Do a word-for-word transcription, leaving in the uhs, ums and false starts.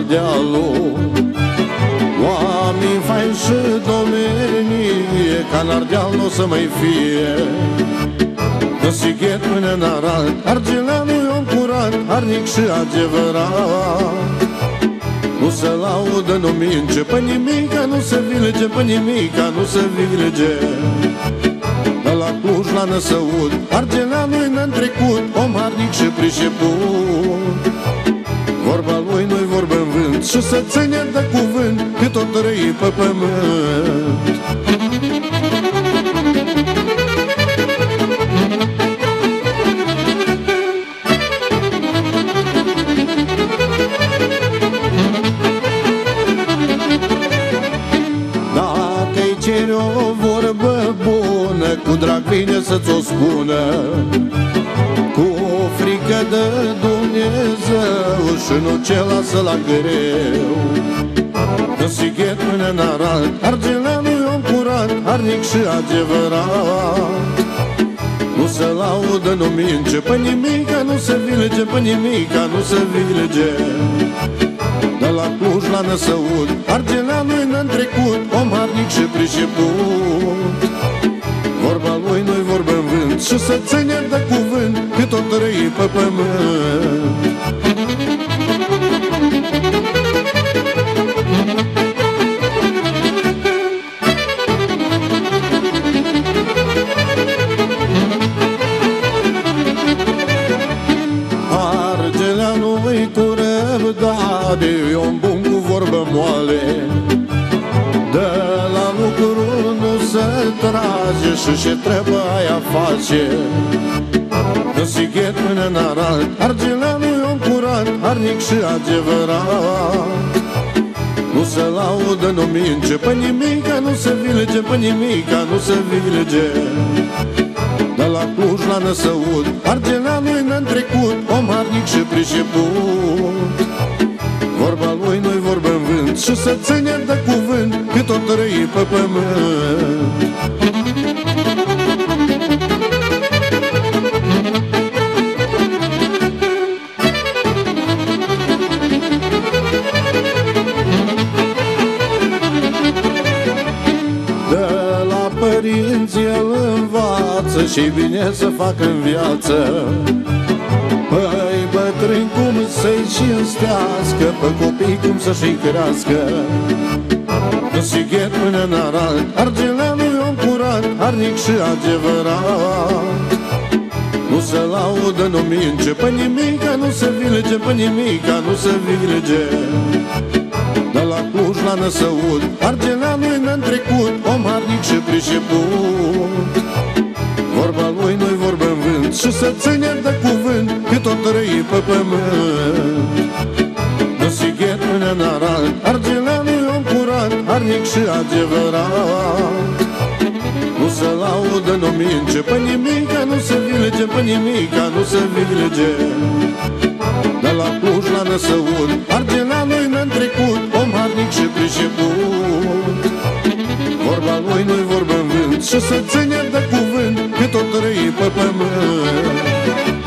Ardealul. Oameni faini și domenie, ca în Ardeal n-o să mai fie. În Sighet până în Arad, Argeleanu e om curat, harnic și adevărat. Nu se laudă, nu mince, pe nimica nu se vilege, pe nimica nu se vilege. De la Cluj la Năsăud, Argeleanu-i ne-ntrecut, om harnic și priceput. Vorba lui nu-i vorbă în vânt și să ține de cuvânt cât o trăi pe pământ. Dacă-i ceri o vorbă bună, cu drag vine să-ți o spună. Cu frică de Dumnezeu și nu ce lasă la greu. În Sighet până în Arad, Argeleanu e om curat, harnic și adevărat. Nu se laudă, nu mince, pe nimica nu se vilege, pe nimica nu se vilege. De la Cluj la Năsăud, Argeleanu-i ne-ntrecut, om harnic și priceput. Vorba lui nu-i vorbă în vânt și să ține de cuvânt cât o trăi pe pământ. Argeleanu-i cu răbdare, e om bun cu vorbă moale. De la lucru nu se trage și ce trebuie aia face. În Sighet până în Arad, Argeleanu e om curat, harnic și adevărat. Nu se laudă, nu mince, pe nimica nu se vilege, pe nimica nu se vilege. De la Cluj la Năsăud, Argeleanu-i ne-ntrecut, om harnic și priceput. Vorba lui nu-i vorbă în vânt și să ține de cuvânt cât o trăi pe pământ. De la părinți el învață și bine să facă în viață. Păi bătrâni cum să-i cinstească, pe copii cum să-și crească. În Sighet până în Arad, Argeleanu e om curat, harnic și adevărat. Nu se laudă, nu mince, pe nimica nu se vilege, pe nimica nu se vilege. De la Cluj la Năsăud, Argeleanu-i ne-ntrecut, om harnic și priceput. Vorba lui nu-i vorbă în vânt și să ține de cuvânt cât o trăi pe pământ. În Sighet până în Arad, Argeleanu-i om curat, harnic și adevărat. Nu se laudă, nu mince, pe nimica nu se vilege, pe nimica nu se vilege. De la Cluj la Năsăud, Argeleanu-i ne-ntrecut, om harnic și priceput. Vorba lui nu-i vorbă în vânt și să ține de cuvânt cât o trăi pe pământ.